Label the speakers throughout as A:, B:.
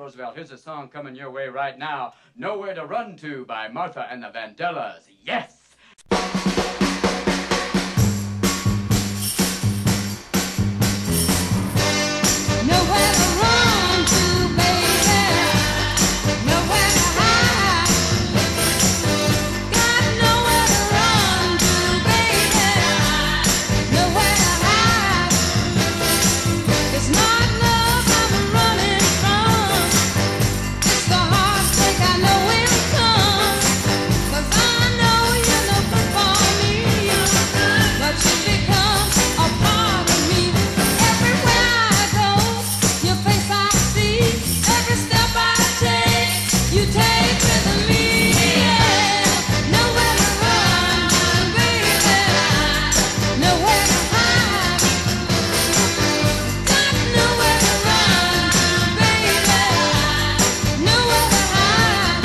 A: Roosevelt, here's a song coming your way right now. Nowhere to Run To by Martha and the Vandellas. Yes!
B: Nowhere to run to, baby. Nowhere to hide. Got nowhere to run to, baby. Nowhere to hide. It's not love I'm running from. It's the heartbreak I know will come. 'Cause I know you're no good for me. But you become a part of me. Everywhere I go, your face I see. Every step I take, you take with me. Yeah. Nowhere to run, baby. Nowhere to hide. Got nowhere to run, baby. Nowhere to hide.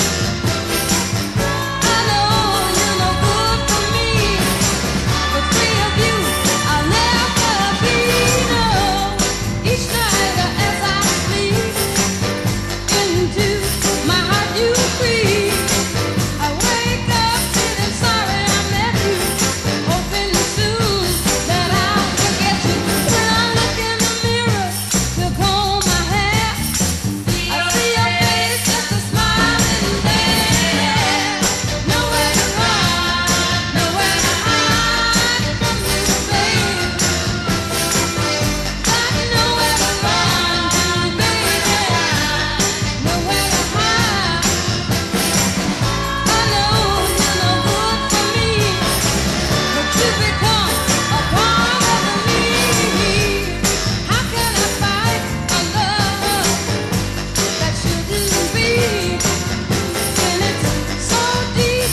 B: I know you're no good for me. But free of you, I'll never be. No. Each night as I sleep, into my heart you creep. I wake up feeling sorry I met you, hoping soon that I'll forget you. When I look in the mirror to comb my hair, I see your face, just a smiling there. Nowhere to run, nowhere to hide from you, babe. Got nowhere to run to, baby. Nowhere to hide. I know you're no good for me, but you become a part of me. How can I fight a love that shouldn't be? When it's so deep,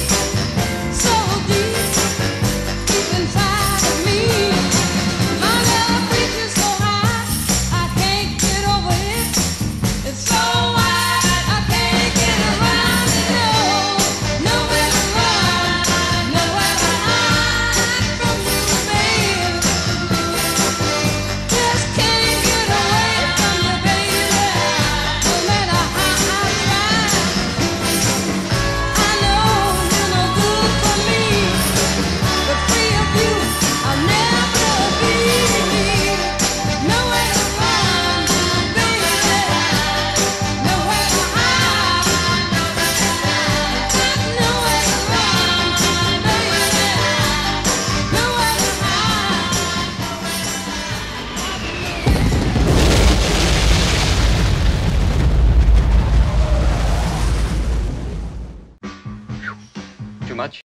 B: deep inside of me. My love reaches so high, I can't get over it. It's so wide, I can't get around it. No, nowhere to run, nowhere to hide from you, babe. Just can't get away from you, baby. No matter how I try. I know you're no good for me, but free of you, I'll never be. Nowhere to run to, baby. Nowhere to hide. Got nowhere to run to, baby. Nowhere to hide.
A: Too much?